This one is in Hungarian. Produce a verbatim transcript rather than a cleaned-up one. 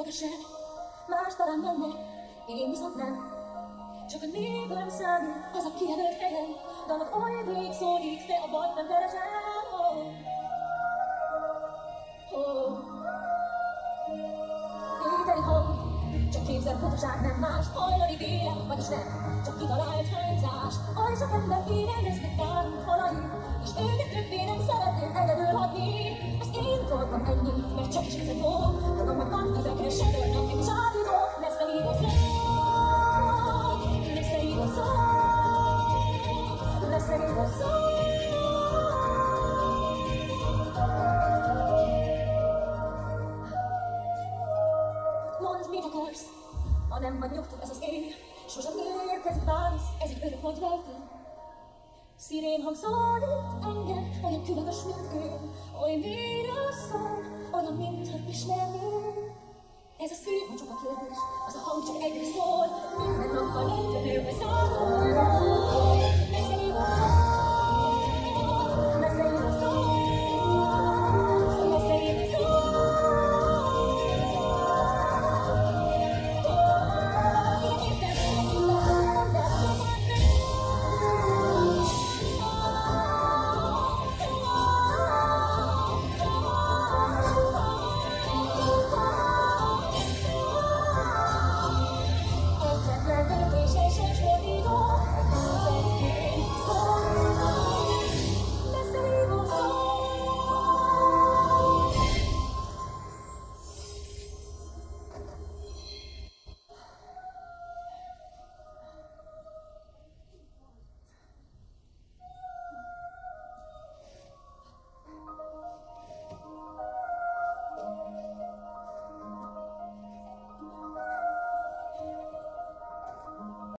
Kövesen, más talán menne, én viszont nem. Csak a névem számít, az a kijelölt helyem. Dalok oly rég szólít, de a bajt nem keresem. Oh. Oh. Éteri hang, csak képzel fotóság, nem más. Hajlani vélem, vagyis nem, csak kitalált hányzás. Oly sok ember éreznek nálunk falai, és őket többé nem szeretném egyedül hagyni. Az én dolgom ennyi, mert csak is ezek volt. Tudom, hogy nagy vizekre sodornak, én is állítok, lesz a hívó szó. Lesz a hívó szó. Lesz a hívó szó. Mondd, mit akarsz, ha nem vagy nyugtad, ez az én. Sosem érkezik válasz, ez egy örök vagy rejtély. Szirén hang szólít engem, olyan különös, mint én. Oly mélyre szól, olyan, mintha ismerném. Ez a szív, ha csak a kérdés, az a hang csak egyre szól. Minden nappal egyre nő, vagy zárul.